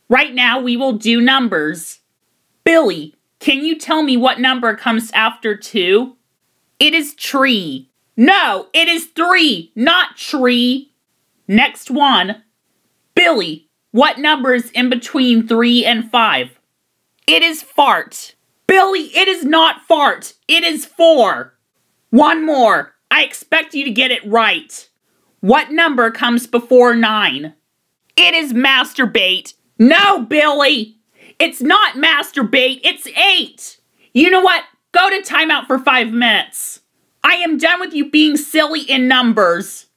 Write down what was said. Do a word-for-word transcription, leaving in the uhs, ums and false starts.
Right now, we will do numbers. Billy, can you tell me what number comes after two? It is tree. No, it is three, not tree. Next one. Billy, what number is in between three and five? It is fart. Billy, it is not fart. It is four. One more. I expect you to get it right. What number comes before nine? It is masturbate. No, Billy. It's not masturbate. It's eight. You know what? Go to timeout for five minutes. I am done with you being silly in numbers.